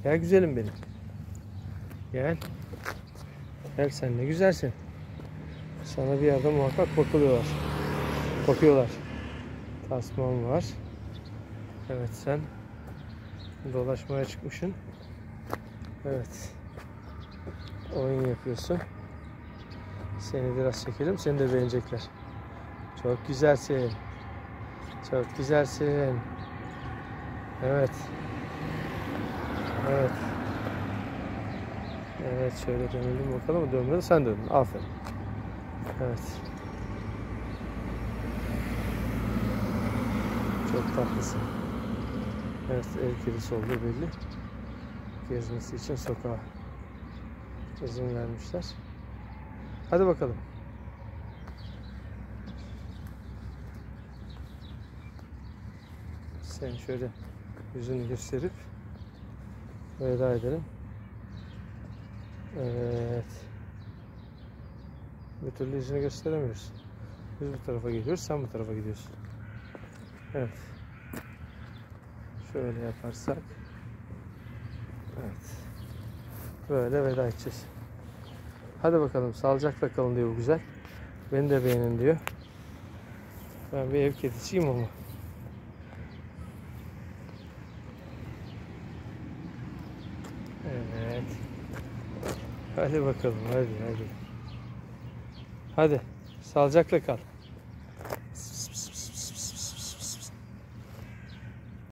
Gel güzelim benim. Gel. Gel, sen ne güzelsin. Sana bir yerde muhakkak bakıyorlar. Tasman var. Evet, sen dolaşmaya çıkmışsın. Evet. Oyun yapıyorsun. Seni biraz çekelim. Seni de beğenecekler. Çok güzelsin. Çok güzelsin. Evet. Evet. Evet, şöyle dönelim bakalım. Dönmedi, sen döndün. Aferin. Evet. Çok tatlısın. Evet, ev kedisi olduğu belli. Gezmesi için sokağa izin vermişler. Hadi bakalım. Sen şöyle yüzünü gösterip veda edelim. Evet. Bir türlü yüzünü gösteremiyoruz. Biz bu tarafa geliyoruz, sen bu tarafa gidiyorsun. Evet. Şöyle yaparsak. Evet. Böyle veda edeceğiz. Hadi bakalım, sağlıcakla kalın diyor bu güzel. Beni de beğenin diyor. Ben bir ev kedisiyim ama. Evet. Hadi bakalım, hadi. Hadi, sağlıcakla kal.